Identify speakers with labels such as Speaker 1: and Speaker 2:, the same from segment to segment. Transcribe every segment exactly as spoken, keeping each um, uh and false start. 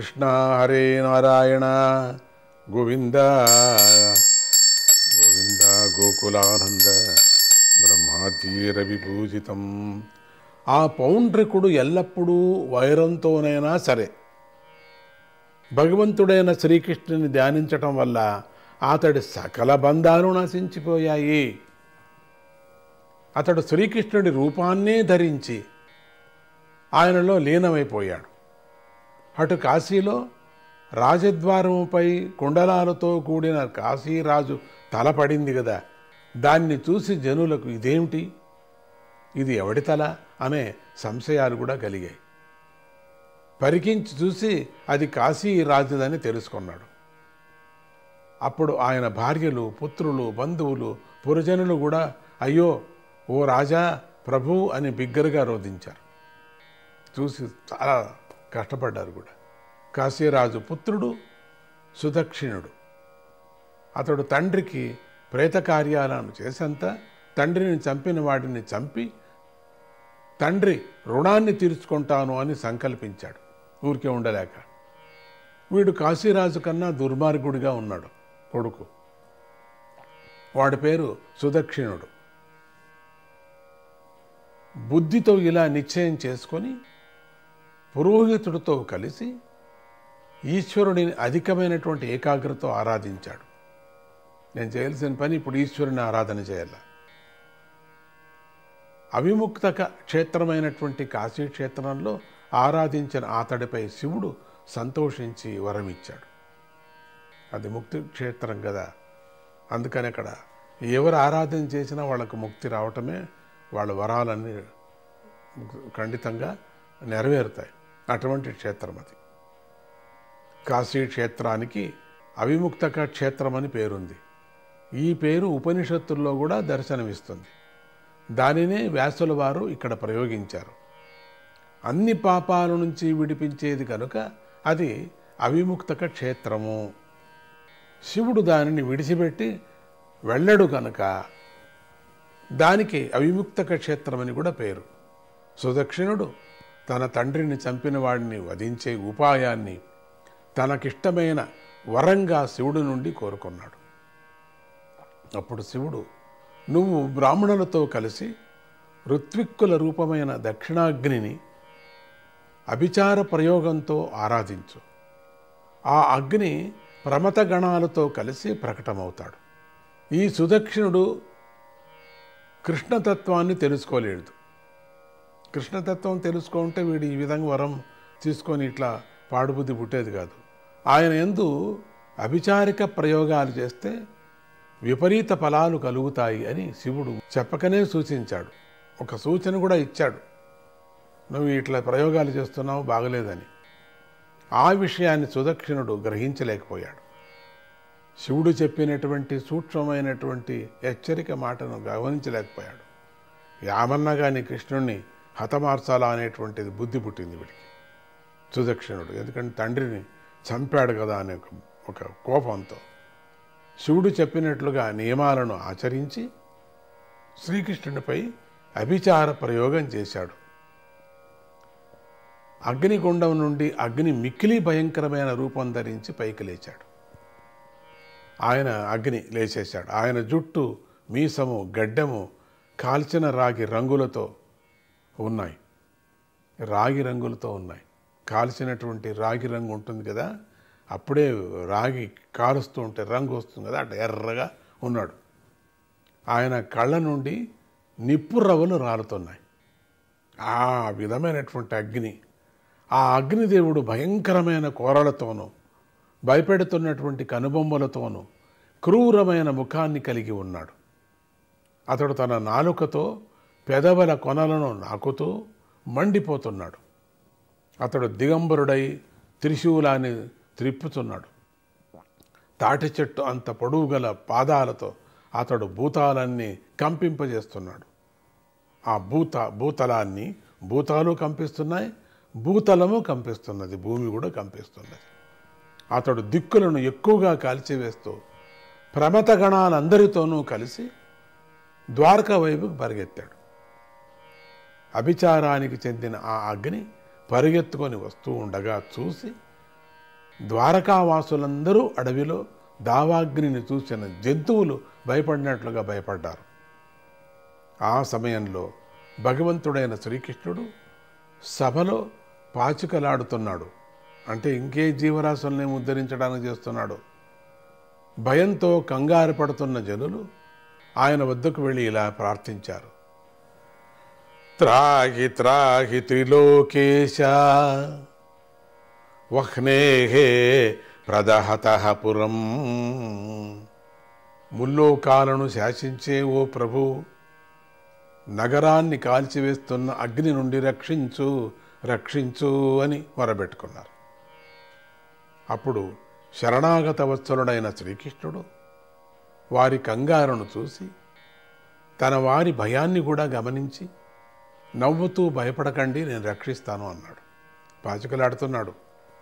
Speaker 1: కృష్ణ హరే నారాయణ గోవింద గోవింద గోకులానంద బ్రహ్మాజీ రవిపూజితం. ఆ పౌండ్రికుడు ఎల్లప్పుడూ వైరంతోనైనా సరే భగవంతుడైన శ్రీకృష్ణుని ధ్యానించటం వల్ల అతడి సకల బంధాలు నశించిపోయాయి. అతడు శ్రీకృష్ణుడి రూపాన్నే ధరించి ఆయనలో లీనమైపోయాడు. అటు కాశీలో రాజద్వారముపై కుండలాలతో కూడిన కాశీరాజు తలపడింది కదా, దాన్ని చూసి జనులకు ఇదేమిటి, ఇది ఎవడి తల అనే సంశయాలు కూడా కలిగాయి. పరికించి చూసి అది కాశీరాజుదని తెలుసుకున్నాడు. అప్పుడు ఆయన భార్యలు, పుత్రులు, బంధువులు, పురజనులు కూడా అయ్యో ఓ రాజా ప్రభు అని బిగ్గరగా రోధించారు. చూసి చాలా కష్టపడ్డారు కూడా. కాశీరాజు పుత్రుడు సుదక్షిణుడు. అతడు తండ్రికి ప్రేత కార్యాలను చేసేంత తండ్రిని చంపిన వాడిని చంపి తండ్రి రుణాన్ని తీర్చుకుంటాను అని సంకల్పించాడు. ఊరికే ఉండలేక వీడు కాశీరాజు కన్నా దుర్మార్గుడిగా ఉన్నాడు కొడుకు. వాడి పేరు సుదక్షిణుడు. బుద్ధితో ఇలా నిశ్చయం చేసుకొని పురోహితుడితో కలిసి ఈశ్వరుడిని అధికమైనటువంటి ఏకాగ్రతతో ఆరాధించాడు. నేను చేయాల్సిన పని ఇప్పుడు ఈశ్వరుని ఆరాధన చేయాల. అవిముక్తక క్షేత్రమైనటువంటి కాశీ క్షేత్రంలో ఆరాధించిన అతడిపై శివుడు సంతోషించి వరమిచ్చాడు. అది ముక్తి క్షేత్రం కదా, అందుకని అక్కడ ఎవరు ఆరాధన చేసినా వాళ్ళకు ముక్తి రావటమే, వాళ్ళ వరాలన్నీ ఖండితంగా నెరవేరుతాయి. అటువంటి క్షేత్రం అది. కాశీ క్షేత్రానికి అవిముక్తక క్షేత్రం అని పేరుంది. ఈ పేరు ఉపనిషత్తుల్లో కూడా దర్శనమిస్తుంది. దానినే వ్యాసుల వారు ఇక్కడ ప్రయోగించారు. అన్ని పాపాల నుంచి విడిపించేది కనుక అది అవిముక్తక క్షేత్రము. శివుడు దానిని విడిచిపెట్టి వెళ్ళడు కనుక దానికి అవిముక్తక క్షేత్రమని కూడా పేరు. సుదక్షిణుడు తన తండ్రిని చంపిన వాడిని వధించే ఉపాయాన్ని తనకిష్టమైన వరంగా శివుడి నుండి కోరుకున్నాడు. అప్పుడు శివుడు, నువ్వు బ్రాహ్మణులతో కలిసి ఋత్విక్కుల రూపమైన దక్షిణాగ్నిని అభిచార ప్రయోగంతో ఆరాధించు. ఆ అగ్ని ప్రమత గణాలతో కలిసి ప్రకటమవుతాడు. ఈ సుదక్షిణుడు కృష్ణతత్వాన్ని తెలుసుకోలేడు. కృష్ణతత్వం తెలుసుకుంటే వీడు ఈ విధంగా వరం తీసుకొని ఇట్లా పాడుబుద్ధి పుట్టేది కాదు. ఆయన యందు అభిచారిక ప్రయోగాలు చేస్తే విపరీత ఫలాలు కలుగుతాయి అని శివుడు చెప్పకనే సూచించాడు. ఒక సూచన కూడా ఇచ్చాడు, నువ్వు ఇట్లా ప్రయోగాలు చేస్తున్నావు బాగలేదని. ఆ విషయాన్ని సుదక్షిణుడు గ్రహించలేకపోయాడు. శివుడు చెప్పినటువంటి సూక్ష్మమైనటువంటి హెచ్చరిక మాటను గమనించలేకపోయాడు. యామన్నా కానీ కృష్ణుణ్ణి హతమార్చాలా అనేటువంటిది బుద్ధి పుట్టింది వీడికి, సుదక్షిణుడు. ఎందుకంటే తండ్రిని చంపాడు కదా అనే ఒక కోపంతో శివుడు చెప్పినట్లుగా నియమాలను ఆచరించి శ్రీకృష్ణునిపై అభిచార ప్రయోగం చేశాడు. అగ్నిగుండం నుండి అగ్ని మిక్కిలి భయంకరమైన రూపం ధరించి పైకి లేచాడు. ఆయన అగ్ని లేచేశాడు. ఆయన జుట్టు, మీసము, గడ్డము కాల్చిన రాగి రంగులతో ఉన్నాయి. రాగి రంగులతో ఉన్నాయి. కాల్చినటువంటి రాగి రంగు ఉంటుంది కదా, అప్పుడే రాగి కాలుస్తూ ఉంటే రంగు వస్తుంది కదా, అట్లా ఎర్రగా ఉన్నాడు. ఆయన కళ్ళ నుండి నిప్పు రవ్వలు రాలుతున్నాయి. ఆ విధమైనటువంటి అగ్ని, ఆ అగ్నిదేవుడు భయంకరమైన కోరలతోనూ భయపెడుతున్నటువంటి కనుబొమ్మలతోనూ క్రూరమైన ముఖాన్ని కలిగి ఉన్నాడు. అతడు తన నాలుకతో పెదవుల కొనలను నాకుతూ మండిపోతున్నాడు. అతడు దిగంబరుడై త్రిశూలాన్ని త్రిప్పుతున్నాడు. తాటి చెట్టు అంత పొడవు గల పాదాలతో అతడు భూతాలన్నీ కంపింపజేస్తున్నాడు. ఆ భూత భూతలాన్ని భూతాలు కంపిస్తున్నాయి, భూతలము కంపిస్తున్నది, భూమి కూడా కంపిస్తున్నది. అతడు దిక్కులను ఎక్కువగా కాల్చివేస్తూ ప్రమత గణాలందరితోనూ కలిసి ద్వారకా వైపుకు పరిగెత్తాడు. అభిచారానికి చెందిన ఆ అగ్ని పరిగెత్తుకొని వస్తూ ఉండగా చూసి ద్వారకావాసులందరూ అడవిలో దావాగ్నిని చూసిన జంతువులు భయపడినట్లుగా భయపడ్డారు. ఆ సమయంలో భగవంతుడైన శ్రీకృష్ణుడు సభలో పాచికలాడుతున్నాడు. అంటే ఇంకే జీవరాశుల్ని ఉద్ధరించడానికి చేస్తున్నాడు. భయంతో కంగారు పడుతున్న జనులు ఆయన వద్దకు వెళ్ళి ఇలా ప్రార్థించారు. త్రాహి త్రాహి త్రిలోకేశ వహ్నేహే ప్రదహతః పురం. ముల్లోకాలను శాసించే ఓ ప్రభు, నగరాన్ని కాల్చివేస్తున్న అగ్ని నుండి రక్షించు రక్షించు అని మొరబెట్టుకున్నారు. అప్పుడు శరణాగత వత్సలుడైన శ్రీకృష్ణుడు వారి కంగారును చూసి తన వారి భయాన్ని కూడా గమనించి నవ్వుతూ భయపడకండి, నేను రక్షిస్తాను అన్నాడు. పాచికలాడుతున్నాడు.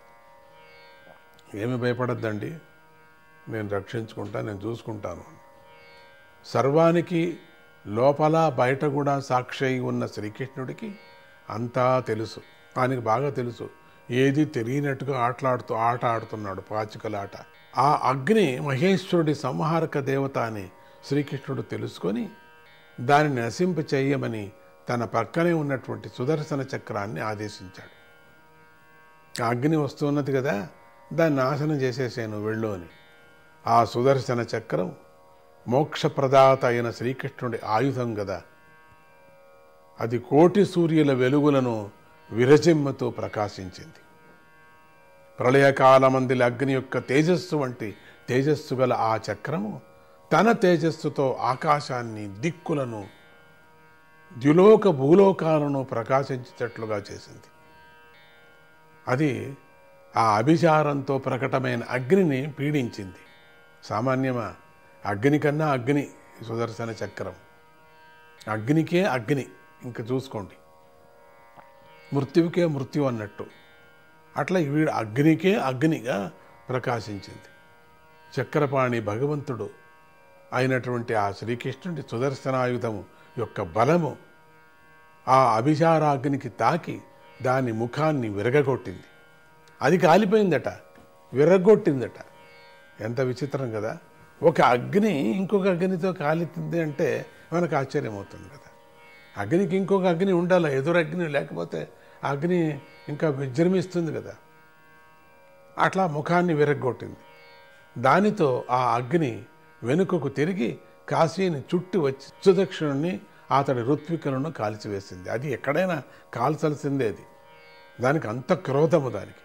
Speaker 1: ఏమి భయపడద్దండి, నేను రక్షించుకుంటా, నేను చూసుకుంటాను. సర్వానికి లోపల బయట కూడా సాక్షి అయి ఉన్న శ్రీకృష్ణుడికి అంతా తెలుసు. ఆయనకి బాగా తెలుసు. ఏది తెలియనట్టుగా ఆటలాడుతూ ఆట ఆడుతున్నాడు, పాచికలాట. ఆ అగ్ని మహేశ్వరుడి సంహారక దేవత అని శ్రీకృష్ణుడు తెలుసుకొని దానిని నశింప చెయ్యమని తన పక్కనే ఉన్నటువంటి సుదర్శన చక్రాన్ని ఆదేశించాడు. ఆ అగ్ని వస్తున్నది కదా, దాన్ని నాశనం చేసేసాను వెళ్ళు అని. ఆ సుదర్శన చక్రం మోక్షప్రదాత అయిన శ్రీకృష్ణుడి ఆయుధం కదా. అది కోటి సూర్యుల వెలుగులను విరజిమ్మతో ప్రకాశించింది. ప్రళయకాలమందిల అగ్ని యొక్క తేజస్సు వంటి తేజస్సు గల ఆ చక్రము తన తేజస్సుతో ఆకాశాన్ని, దిక్కులను, ద్యులోక భూలోకాలను ప్రకాశించేటట్లుగా చేసింది. అది ఆ అభిచారంతో ప్రకటమైన అగ్నిని పీడించింది. సామాన్యమా? అగ్ని కన్నా అగ్ని సుదర్శన చక్రం. అగ్నికే అగ్ని, ఇంక చూసుకోండి. మృత్యువుకే మృత్యు అన్నట్టు అట్లా వీడు అగ్నికే అగ్నిగా ప్రకాశించింది. చక్రపాణి భగవంతుడు అయినటువంటి ఆ శ్రీకృష్ణుడి సుదర్శనాయుధము యొక్క బలము ఆ అభిచారాగ్నికి తాకి దాని ముఖాన్ని విరగగొట్టింది. అది కాలిపోయిందట, విరగొట్టిందట. ఎంత విచిత్రం కదా. ఒక అగ్ని ఇంకొక అగ్నితో కాలుతుంది అంటే మనకు ఆశ్చర్యమవుతుంది కదా. అగ్నికి ఇంకొక అగ్ని ఉండాలి, ఎదురు అగ్ని, లేకపోతే అగ్ని ఇంకా విజృంభిస్తుంది కదా. అట్లా ముఖాన్ని విరగొట్టింది. దానితో ఆ అగ్ని వెనుకకు తిరిగి కాశీని చుట్టి వచ్చి సుదక్షిణుని అతడి ఋత్వికులను కాల్చివేసింది. అది ఎక్కడైనా కాల్చాల్సిందే. అది దానికి అంత క్రోధము దానికి.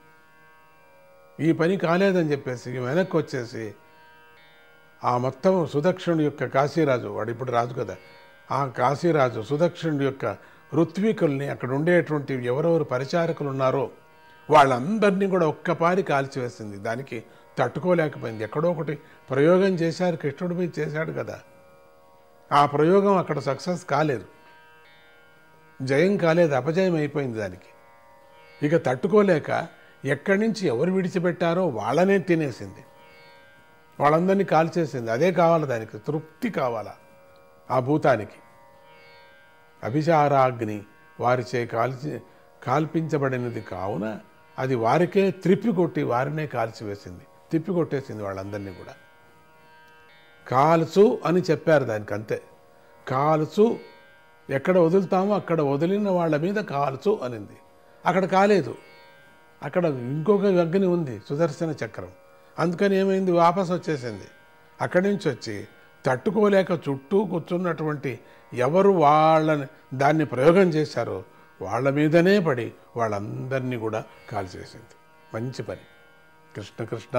Speaker 1: ఈ పని కాలేదని చెప్పేసి వెనక్కి వచ్చేసి ఆ మొత్తం సుదక్షిణుడి యొక్క కాశీరాజు, వాడు ఇప్పుడు రాజు కదా, ఆ కాశీరాజు సుదక్షిణుడి యొక్క ఋత్వికుల్ని, అక్కడ ఉండేటువంటి ఎవరెవరు పరిచారకులు ఉన్నారో వాళ్ళందరినీ కూడా ఒక్కపారి కాల్చివేసింది. దానికి తట్టుకోలేకపోయింది. ఎక్కడో ఒకటి ప్రయోగం చేశారు, కృష్ణుడి మీద చేశాడు కదా. ఆ ప్రయోగం అక్కడ సక్సెస్ కాలేదు, జయం కాలేదు, అపజయం అయిపోయింది దానికి. ఇక తట్టుకోలేక ఎక్కడి నుంచి ఎవరు విడిచిపెట్టారో వాళ్ళనే తినేసింది, వాళ్ళందరినీ కాల్చేసింది. అదే కావాలి దానికి, తృప్తి కావాలా ఆ భూతానికి. అభిచారాగ్ని వారిచే కాల్చి కాల్పించబడినది కావున అది వారికే త్రిప్పి కొట్టి వారినే కాల్చివేసింది, తిప్పి కొట్టేసింది వాళ్ళందరినీ కూడా. కాల్చు అని చెప్పారు దానికి, అంతే. కాల్చు, ఎక్కడ వదులుతామో అక్కడ వదిలిన వాళ్ళ మీద కాల్చు అనింది. అక్కడ కాలేదు, అక్కడ ఇంకొక అగ్ని ఉంది, సుదర్శన చక్రం. అందుకని ఏమైంది, వాపసు వచ్చేసింది. అక్కడి నుంచి వచ్చి తట్టుకోలేక చుట్టూ కూర్చున్నటువంటి ఎవరు వాళ్ళని దాన్ని ప్రయోగం చేశారో వాళ్ళ మీదనే పడి వాళ్ళందరినీ కూడా కాల్చేసింది. మంచి పని. కృష్ణ కృష్ణ.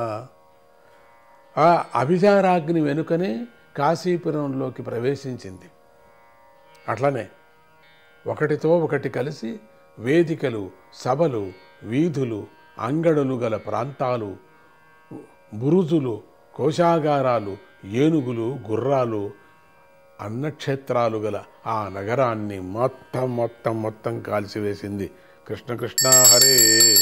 Speaker 1: ఆ అభిచారాగ్ని వెనుకనే కాశీపురంలోకి ప్రవేశించింది. అట్లనే ఒకటితో ఒకటి కలిసి వేదికలు, సభలు, వీధులు, అంగడులు గల ప్రాంతాలు, బురుజులు, కోశాగారాలు, ఏనుగులు, గుర్రాలు, అన్నక్షేత్రాలు గల ఆ నగరాన్ని మొత్తం మొత్తం మొత్తం కాల్చివేసింది. కృష్ణ కృష్ణ హరే